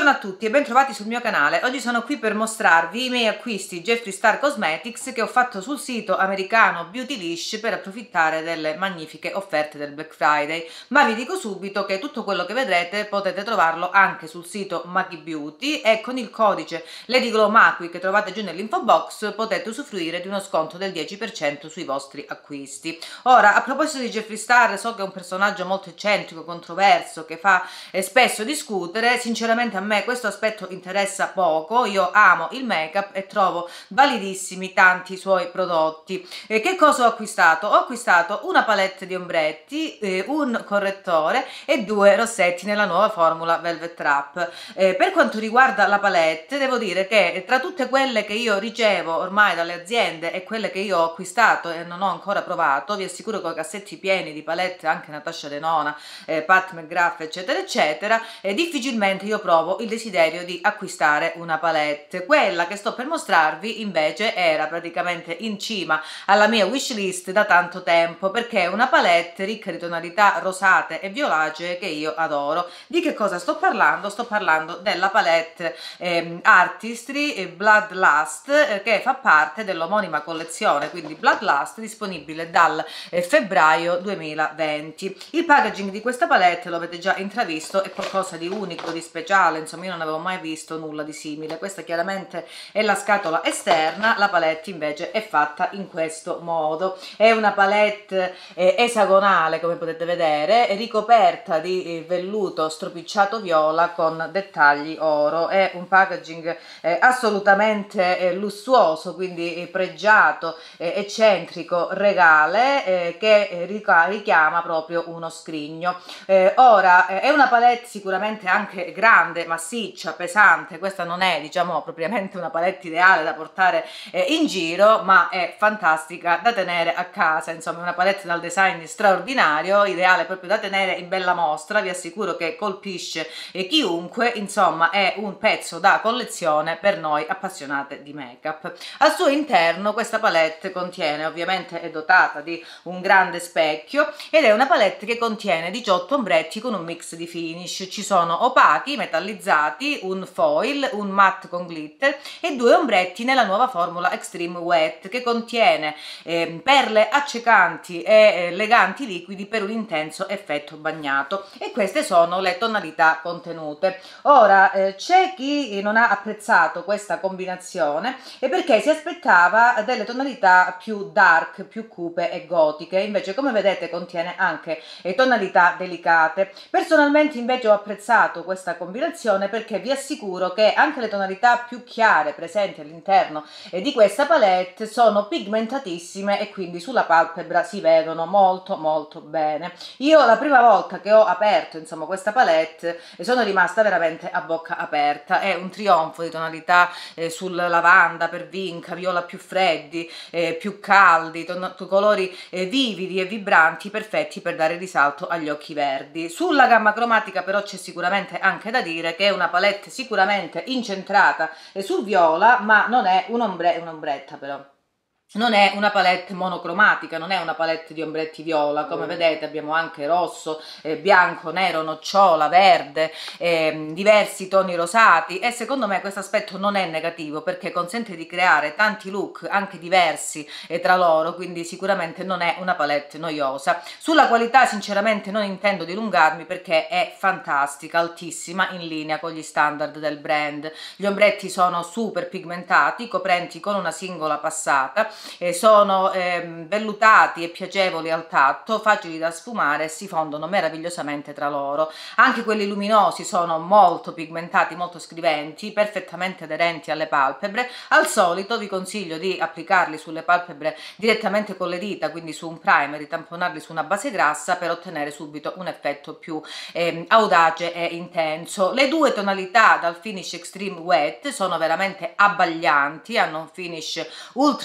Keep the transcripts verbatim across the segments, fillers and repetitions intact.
Buongiorno a tutti e bentrovati sul mio canale. Oggi sono qui per mostrarvi i miei acquisti Jeffree Star Cosmetics che ho fatto sul sito americano Beautylish per approfittare delle magnifiche offerte del Black Friday. Ma vi dico subito che tutto quello che vedrete potete trovarlo anche sul sito Maggi Beauty e con il codice Lady Glow Macui che trovate giù nell'info box potete usufruire di uno sconto del dieci per cento sui vostri acquisti. Ora, a proposito di Jeffree Star, so che è un personaggio molto eccentrico, controverso, che fa eh, spesso discutere. Sinceramente a me questo aspetto interessa poco. Io amo il make up e trovo validissimi tanti suoi prodotti. E che cosa ho acquistato? Ho acquistato una palette di ombretti, eh, un correttore e due rossetti nella nuova formula Velvet Trap. Eh, per quanto riguarda la palette, devo dire che tra tutte quelle che io ricevo ormai dalle aziende e quelle che io ho acquistato e non ho ancora provato, vi assicuro che ho cassetti pieni di palette, anche Natasha Denona, eh, Pat McGrath eccetera eccetera, e difficilmente io provo il desiderio di acquistare una palette. Quella che sto per mostrarvi invece era praticamente in cima alla mia wishlist da tanto tempo, perché è una palette ricca di tonalità rosate e violacee che io adoro. Di che cosa sto parlando? Sto parlando della palette eh, Artistry Bloodlust, eh, che fa parte dell'omonima collezione, quindi Bloodlust, disponibile dal eh, febbraio duemilaventi. Il packaging di questa palette lo avete già intravisto, è qualcosa di unico, di speciale, insomma io non avevo mai visto nulla di simile. Questa chiaramente è la scatola esterna, la palette invece è fatta in questo modo. È una palette eh, esagonale, come potete vedere, ricoperta di eh, velluto stropicciato viola con dettagli oro. È un packaging eh, assolutamente eh, lussuoso, quindi eh, pregiato, eh, eccentrico, regale, eh, che eh, richiama proprio uno scrigno. Eh, ora eh, è una palette sicuramente anche grande, massiccia, pesante. Questa non è, diciamo, propriamente una palette ideale da portare eh, in giro, ma è fantastica da tenere a casa. Insomma, è una palette dal design straordinario, ideale proprio da tenere in bella mostra. Vi assicuro che colpisce eh, chiunque. Insomma, è un pezzo da collezione per noi appassionate di make up. Al suo interno questa palette contiene, ovviamente è dotata di un grande specchio, ed è una palette che contiene diciotto ombretti con un mix di finish. Ci sono opachi, metallizzati, un foil, un matte con glitter e due ombretti nella nuova formula Extreme Wet, che contiene eh, perle accecanti e eh, eleganti liquidi per un intenso effetto bagnato, e queste sono le tonalità contenute. Ora eh, c'è chi non ha apprezzato questa combinazione e perché si aspettava delle tonalità più dark, più cupe e gotiche. Invece, come vedete, contiene anche eh, tonalità delicate. Personalmente invece ho apprezzato questa combinazione perché vi assicuro che anche le tonalità più chiare presenti all'interno eh, di questa palette sono pigmentatissime e quindi sulla palpebra si vedono molto molto bene. Io la prima volta che ho aperto insomma questa palette eh, sono rimasta veramente a bocca aperta. È un trionfo di tonalità eh, sul lavanda per vinca, viola più freddi, eh, più caldi, colori eh, vividi e vibranti, perfetti per dare risalto agli occhi verdi. Sulla gamma cromatica però c'è sicuramente anche da dire che è una palette sicuramente incentrata eh, sul viola, ma non è un'ombretta però. Non è una palette monocromatica, non è una palette di ombretti viola. Come mm. vedete abbiamo anche rosso, eh, bianco, nero, nocciola, verde, eh, diversi toni rosati, e secondo me questo aspetto non è negativo perché consente di creare tanti look anche diversi eh, tra loro, quindi sicuramente non è una palette noiosa. Sulla qualità sinceramente non intendo dilungarmi perché è fantastica, altissima, in linea con gli standard del brand. Gli ombretti sono super pigmentati, coprenti con una singola passata, Eh, sono ehm, vellutati e piacevoli al tatto, facili da sfumare e si fondono meravigliosamente tra loro. Anche quelli luminosi sono molto pigmentati, molto scriventi, perfettamente aderenti alle palpebre. Al solito vi consiglio di applicarli sulle palpebre direttamente con le dita, quindi su un primer, di tamponarli su una base grassa per ottenere subito un effetto più ehm, audace e intenso. Le due tonalità dal finish Extreme Wet sono veramente abbaglianti, hanno un finish ultra lucido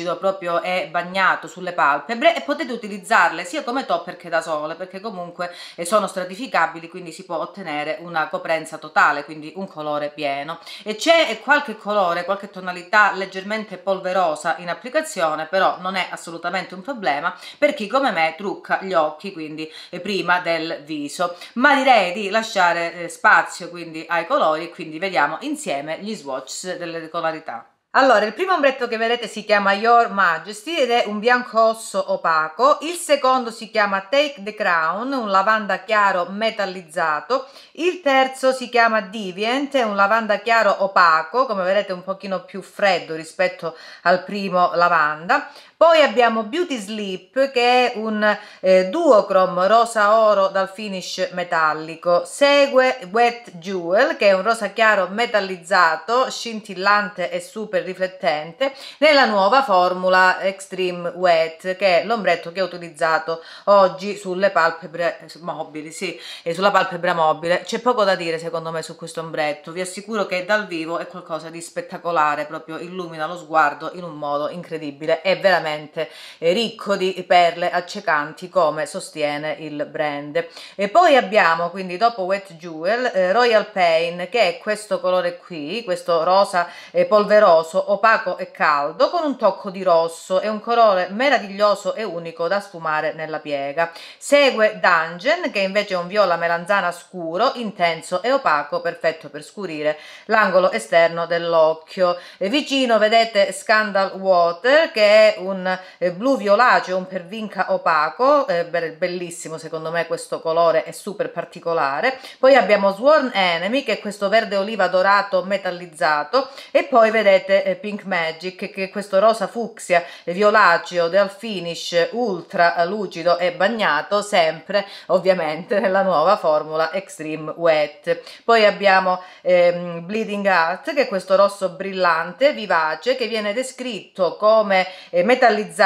lucido proprio e bagnato sulle palpebre, e potete utilizzarle sia come topper che da sole, perché comunque sono stratificabili, quindi si può ottenere una coprenza totale, quindi un colore pieno. E c'è qualche colore, qualche tonalità leggermente polverosa in applicazione, però non è assolutamente un problema per chi come me trucca gli occhi, quindi prima del viso, ma direi di lasciare spazio quindi ai colori, quindi vediamo insieme gli swatch delle tonalità. Allora, il primo ombretto che vedete si chiama Your Majesty ed è un bianco osso opaco, il secondo si chiama Take the Crown, un lavanda chiaro metallizzato, il terzo si chiama Deviant, è un lavanda chiaro opaco, come vedete un pochino più freddo rispetto al primo lavanda. Poi abbiamo Beauty Sleep, che è un eh, duochrome rosa oro dal finish metallico. Segue Wet Jewel, che è un rosa chiaro metallizzato, scintillante e super riflettente, nella nuova formula Extreme Wet, che è l'ombretto che ho utilizzato oggi sulle palpebre mobili. Sì, e sulla palpebra mobile c'è poco da dire secondo me su questo ombretto. Vi assicuro che dal vivo è qualcosa di spettacolare, proprio illumina lo sguardo in un modo incredibile, è veramente ricco di perle accecanti, come sostiene il brand. E poi abbiamo quindi, dopo Wet Jewel, eh, Royal Pain, che è questo colore qui, questo rosa eh, polveroso, opaco e caldo, con un tocco di rosso. È un colore meraviglioso e unico da sfumare nella piega. Segue Dungeon, che invece è un viola melanzana scuro, intenso e opaco, perfetto per scurire l'angolo esterno dell'occhio. E vicino vedete Scandal Water, che è un eh, blu violaceo, un pervinca opaco, eh, bellissimo secondo me questo colore, è super particolare. Poi abbiamo Sworn Enemy, che è questo verde oliva dorato metallizzato, e poi vedete eh, Pink Magic, che è questo rosa fucsia eh, violaceo dal finish ultra lucido e bagnato, sempre ovviamente nella nuova formula Extreme Wet. Poi abbiamo ehm, Bleeding Heart, che è questo rosso brillante vivace, che viene descritto come eh, metallizzato,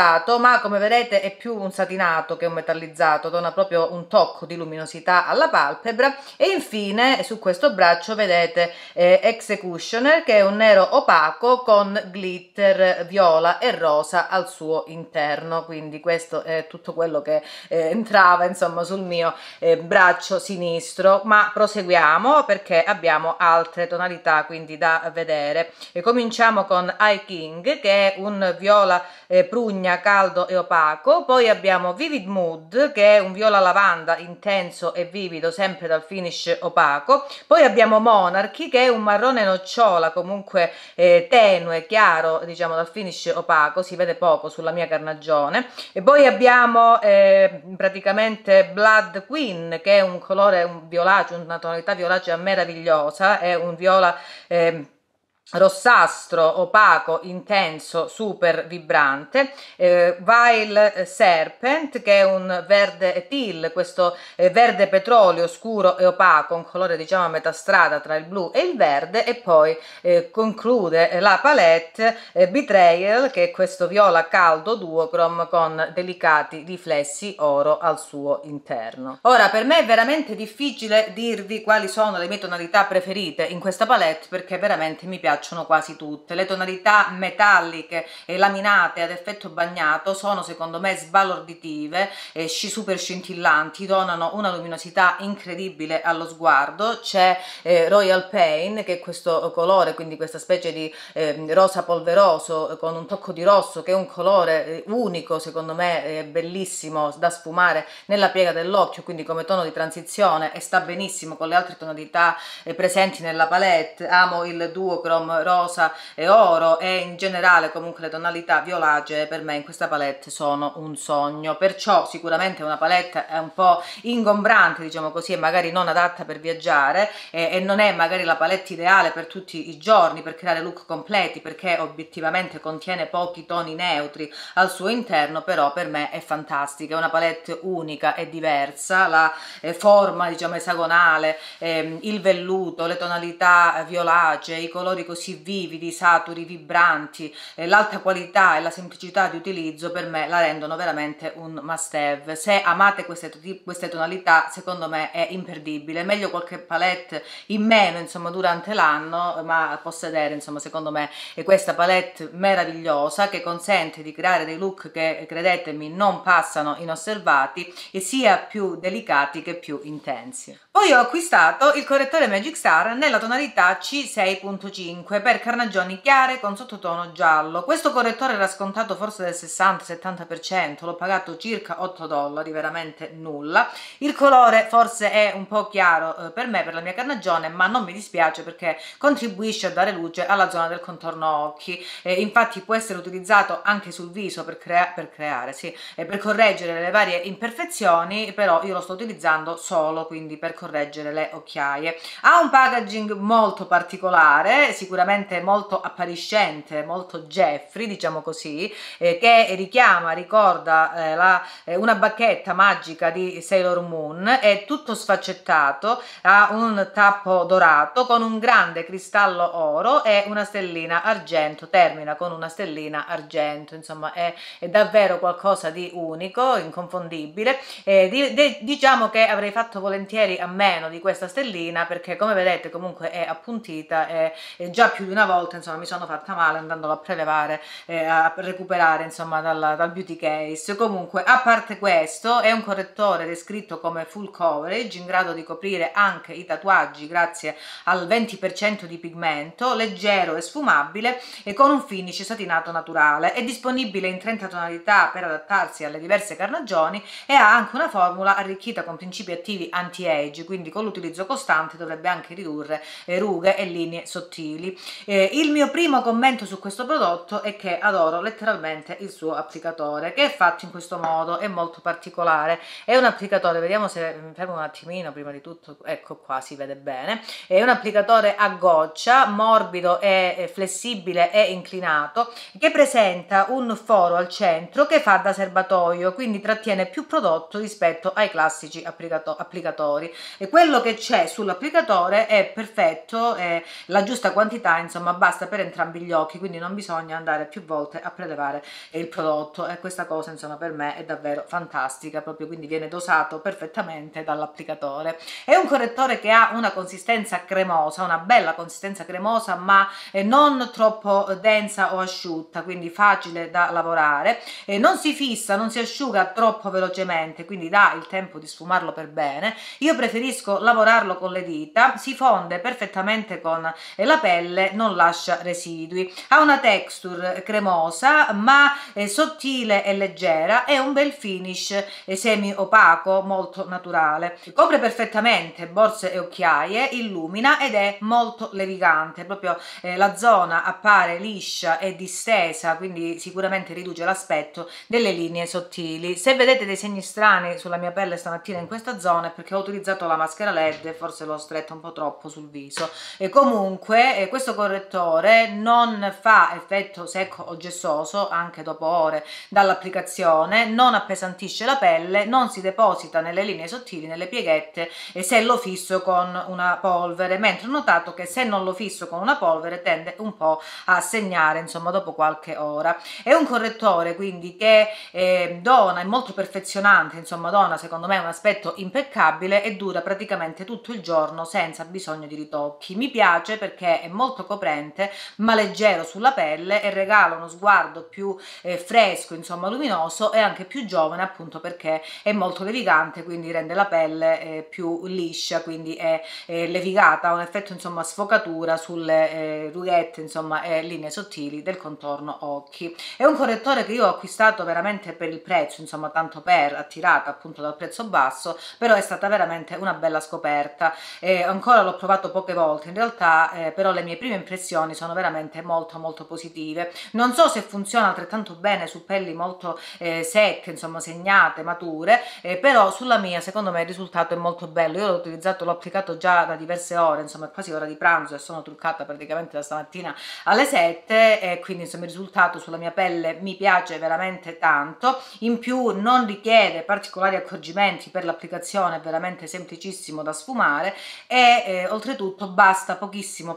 ma come vedete è più un satinato che un metallizzato, dona proprio un tocco di luminosità alla palpebra. E infine su questo braccio vedete eh, Executioner, che è un nero opaco con glitter viola e rosa al suo interno, quindi questo è tutto quello che eh, entrava insomma sul mio eh, braccio sinistro. Ma proseguiamo, perché abbiamo altre tonalità quindi da vedere, e cominciamo con Eye King, che è un viola eh, prugna caldo e opaco. Poi abbiamo Vivid Mood, che è un viola lavanda intenso e vivido, sempre dal finish opaco. Poi abbiamo Monarchy, che è un marrone nocciola, comunque eh, tenue, chiaro, diciamo dal finish opaco, si vede poco sulla mia carnagione. E poi abbiamo eh, praticamente Blood Queen, che è un colore, un violaceo, una tonalità violacea meravigliosa, è un viola eh, rossastro, opaco, intenso, super vibrante. eh, Vile Serpent, che è un verde teal, questo eh, verde petrolio scuro e opaco, un colore diciamo a metà strada tra il blu e il verde. E poi eh, conclude la palette eh, Betrayal, che è questo viola caldo duochrome con delicati riflessi oro al suo interno. Ora, per me è veramente difficile dirvi quali sono le mie tonalità preferite in questa palette, perché veramente mi piace piacciono quasi tutte. Le tonalità metalliche e laminate ad effetto bagnato sono secondo me sbalorditive e super scintillanti, donano una luminosità incredibile allo sguardo. C'è eh, Royal Pain, che è questo colore, quindi questa specie di eh, rosa polveroso con un tocco di rosso, che è un colore eh, unico secondo me, eh, bellissimo da sfumare nella piega dell'occhio, quindi come tono di transizione, e sta benissimo con le altre tonalità eh, presenti nella palette. Amo il duochrome rosa e oro, e in generale comunque le tonalità violacee per me in questa palette sono un sogno. Perciò sicuramente è una palette è un po' ingombrante, diciamo così, e magari non adatta per viaggiare, e, e non è magari la palette ideale per tutti i giorni per creare look completi, perché obiettivamente contiene pochi toni neutri al suo interno. Però per me è fantastica, è una palette unica e diversa, la eh, forma diciamo esagonale, eh, il velluto, le tonalità violacee, i colori così così vividi, saturi, vibranti, eh, l'alta qualità e la semplicità di utilizzo per me la rendono veramente un must have. Se amate queste, queste tonalità, secondo me è imperdibile. Meglio qualche palette in meno, insomma, durante l'anno, ma possedere, insomma, secondo me è questa palette meravigliosa che consente di creare dei look che, credetemi, non passano inosservati e sia più delicati che più intensi. Poi ho acquistato il correttore Magic Star nella tonalità C sei punto cinque per carnagioni chiare con sottotono giallo. Questo correttore era scontato forse del sessanta settanta per cento, l'ho pagato circa otto dollari, veramente nulla. Il colore forse è un po' chiaro eh, per me, per la mia carnagione, ma non mi dispiace perché contribuisce a dare luce alla zona del contorno occhi. Eh, infatti può essere utilizzato anche sul viso per, crea per creare, sì, eh, per correggere le varie imperfezioni, però io lo sto utilizzando solo quindi per correggere le occhiaie. Ha un packaging molto particolare, sicuramente molto appariscente, molto Jeffrey, diciamo così, eh, che richiama, ricorda eh, la, eh, una bacchetta magica di Sailor Moon. È tutto sfaccettato, ha un tappo dorato con un grande cristallo oro e una stellina argento, termina con una stellina argento, insomma è, è davvero qualcosa di unico, inconfondibile. Eh, di, de, diciamo che avrei fatto volentieri a meno di questa stellina perché, come vedete, comunque è appuntita e, e già più di una volta, insomma, mi sono fatta male andandolo a prelevare, eh, a recuperare, insomma, dalla, dal beauty case. Comunque, a parte questo, è un correttore descritto come full coverage, in grado di coprire anche i tatuaggi grazie al venti per cento di pigmento, leggero e sfumabile e con un finish satinato naturale. È disponibile in trenta tonalità per adattarsi alle diverse carnagioni e ha anche una formula arricchita con principi attivi anti-age, quindi con l'utilizzo costante dovrebbe anche ridurre eh, rughe e linee sottili. Eh, il mio primo commento su questo prodotto è che adoro letteralmente il suo applicatore, che è fatto in questo modo, è molto particolare. È un applicatore, vediamo se mi fermo un attimino prima di tutto, ecco qua si vede bene, è un applicatore a goccia, morbido e flessibile e inclinato, che presenta un foro al centro che fa da serbatoio, quindi trattiene più prodotto rispetto ai classici applicato applicatori, e quello che c'è sull'applicatore è perfetto, è la giusta quantità, insomma basta per entrambi gli occhi, quindi non bisogna andare più volte a prelevare il prodotto, e questa cosa insomma per me è davvero fantastica, proprio, quindi viene dosato perfettamente dall'applicatore. È un correttore che ha una consistenza cremosa, una bella consistenza cremosa, ma non troppo densa o asciutta, quindi facile da lavorare, e non si fissa, non si asciuga troppo velocemente, quindi dà il tempo di sfumarlo per bene. Io preferisco lavorarlo con le dita, si fonde perfettamente con la pelle, non lascia residui. Ha una texture cremosa ma eh, sottile e leggera, e un bel finish eh, semi opaco molto naturale. Copre perfettamente borse e occhiaie, illumina ed è molto levigante, proprio eh, la zona appare liscia e distesa, quindi sicuramente riduce l'aspetto delle linee sottili. Se vedete dei segni strani sulla mia pelle stamattina in questa zona è perché ho utilizzato la maschera led e forse l'ho stretta un po' troppo sul viso. E comunque eh, questo correttore non fa effetto secco o gessoso anche dopo ore dall'applicazione, non appesantisce la pelle, non si deposita nelle linee sottili, nelle pieghette, e se lo fisso con una polvere, mentre ho notato che se non lo fisso con una polvere tende un po' a segnare, insomma, dopo qualche ora. È un correttore quindi che eh, dona, è molto perfezionante, insomma dona secondo me un aspetto impeccabile e dura praticamente tutto il giorno senza bisogno di ritocchi. Mi piace perché è molto coprente ma leggero sulla pelle e regala uno sguardo più eh, fresco, insomma luminoso, e anche più giovane, appunto perché è molto levigante, quindi rende la pelle eh, più liscia, quindi è eh, levigata, ha un effetto insomma sfocatura sulle eh, rughette, insomma, e linee sottili del contorno occhi. È un correttore che io ho acquistato veramente per il prezzo, insomma tanto per, attirata appunto dal prezzo basso, però è stata veramente una bella scoperta. E ancora l'ho provato poche volte in realtà, eh, però le mie prime impressioni sono veramente molto molto positive. Non so se funziona altrettanto bene su pelli molto eh, secche, insomma segnate, mature, eh, però sulla mia secondo me il risultato è molto bello. Io l'ho utilizzato, l'ho applicato già da diverse ore, insomma è quasi ora di pranzo e sono truccata praticamente da stamattina alle sette, e quindi insomma il risultato sulla mia pelle mi piace veramente tanto. In più non richiede particolari accorgimenti per l'applicazione, è veramente semplicissimo da sfumare, e eh, oltretutto basta pochissimo prodotto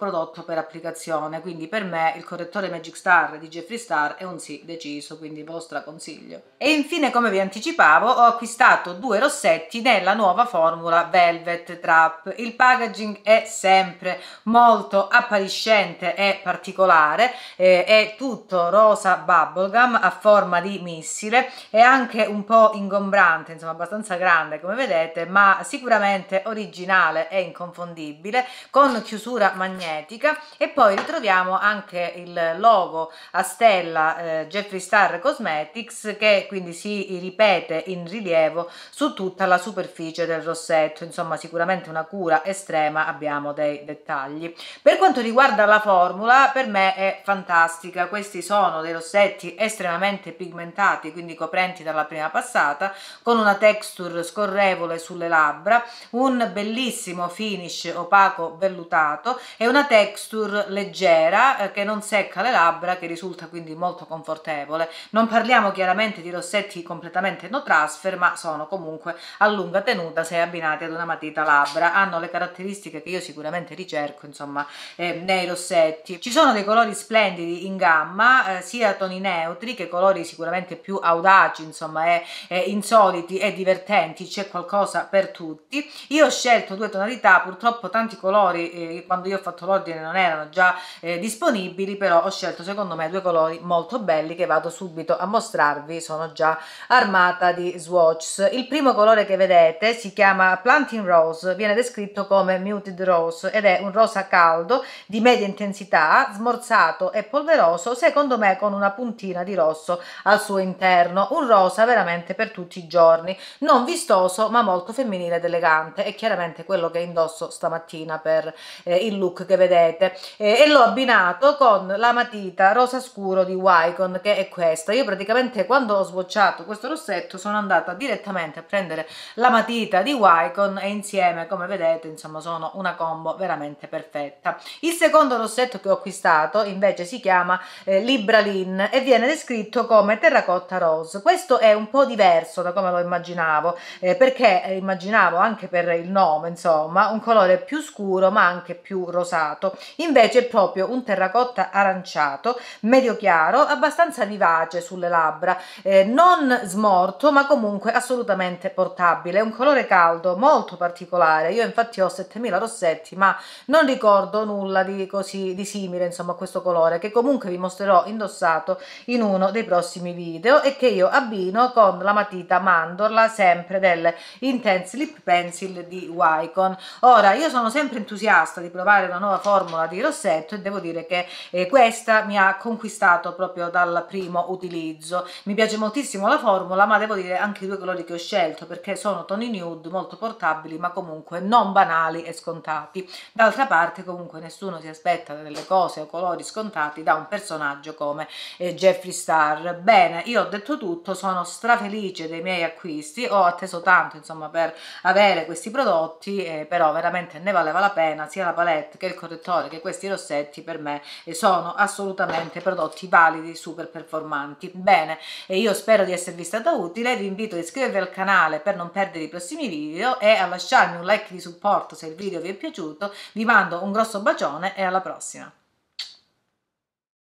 per applicazione, quindi per me il correttore Magic Star di Jeffree Star è un sì deciso, quindi ve lo straconsiglio. E infine, come vi anticipavo, ho acquistato due rossetti nella nuova formula Velvet Trap. Il packaging è sempre molto appariscente e particolare, eh, è tutto rosa bubblegum a forma di missile, è anche un po' ingombrante, insomma abbastanza grande come vedete, ma sicuramente originale e inconfondibile, con chiusura magnetica. E poi ritroviamo anche il logo a stella eh, Jeffree Star Cosmetics, che quindi si ripete in rilievo su tutta la superficie del rossetto. Insomma sicuramente una cura estrema, abbiamo dei dettagli. Per quanto riguarda la formula, per me è fantastica. Questi sono dei rossetti estremamente pigmentati, quindi coprenti dalla prima passata, con una texture scorrevole sulle labbra, un bellissimo finish opaco vellutato e una texture leggera eh, che non secca le labbra, che risulta quindi molto confortevole. Non parliamo chiaramente di rossetti completamente no transfer, ma sono comunque a lunga tenuta se abbinati ad una matita labbra. Hanno le caratteristiche che io sicuramente ricerco, insomma, eh, nei rossetti. Ci sono dei colori splendidi in gamma, eh, sia toni neutri che colori sicuramente più audaci, insomma, e, e insoliti e divertenti. C'è qualcosa per tutti. Io ho scelto due tonalità, purtroppo tanti colori eh, quando io ho fatto l'ordine non erano già eh, disponibili, però ho scelto secondo me due colori molto belli che vado subito a mostrarvi. Sono già armata di swatches. Il primo colore che vedete si chiama Planting Rose, viene descritto come Muted Rose ed è un rosa caldo di media intensità, smorzato e polveroso, secondo me con una puntina di rosso al suo interno. Un rosa veramente per tutti i giorni, non vistoso ma molto femminile ed elegante, e chiaramente quello che indosso stamattina per eh, il look che vedete, eh, e l'ho abbinato con la matita rosa scuro di Wycon, che è questa. Io praticamente quando ho swatchato questo rossetto sono andata direttamente a prendere la matita di Wycon e insieme, come vedete, insomma sono una combo veramente perfetta. Il secondo rossetto che ho acquistato invece si chiama eh, Libralin e viene descritto come terracotta rose. Questo è un po' diverso da come lo immaginavo, eh, perché eh, immaginavo anche per il nome, insomma, un colore più scuro ma anche più rosato. Invece è proprio un terracotta aranciato, medio chiaro, abbastanza vivace sulle labbra, eh, non smorto ma comunque assolutamente portabile. È un colore caldo molto particolare. Io infatti ho settemila rossetti ma non ricordo nulla di così di simile, insomma, a questo colore, che comunque vi mostrerò indossato in uno dei prossimi video e che io abbino con la matita mandorla, sempre delle Intense Lip Pencil di Wycon. Ora, io sono sempre entusiasta di provare una nuova formula di rossetto e devo dire che eh, questa mi ha conquistato proprio dal primo utilizzo. Mi piace moltissimo la formula, ma devo dire anche i due colori che ho scelto, perché sono toni nude molto portabili ma comunque non banali e scontati. D'altra parte comunque nessuno si aspetta delle cose o colori scontati da un personaggio come eh, Jeffree Star. Bene, io ho detto tutto, sono strafelice dei miei acquisti, ho atteso tanto insomma per avere questi prodotti, eh, però veramente ne valeva la pena. Sia la palette che il correttore che questi rossetti per me eh, sono assolutamente prodotti validi, super performanti. Bene, e io spero di esservi stata utile, vi invito ad iscrivervi al canale per non perdere i prossimi video e a lasciarmi un like di supporto se il video vi è piaciuto. Vi mando un grosso bacione e alla prossima!